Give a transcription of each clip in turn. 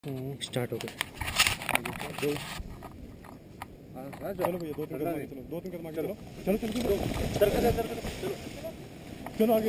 Start हो गया। चलो भैया दो तीन कदम आगे चलो चलो चलो चलो चलो आगे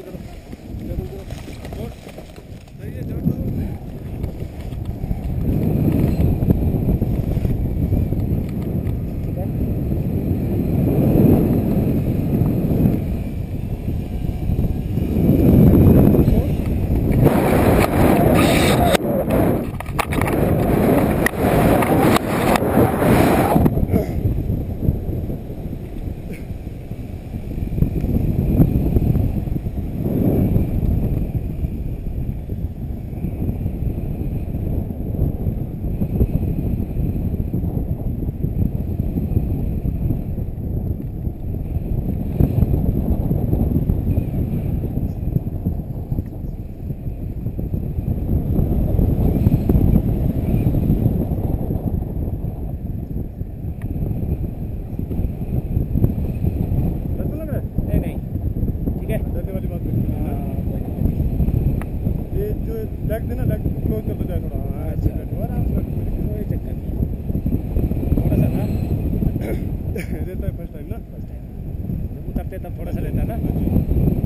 लेग देना, लेग क्लोज कर दो जाए थोड़ा। अच्छा आराम से, कोई चक्कर नहीं। थोड़ा सा ना रहता है फर्स्ट टाइम ना, जब उतरते तब थोड़ा सा रहता है ना।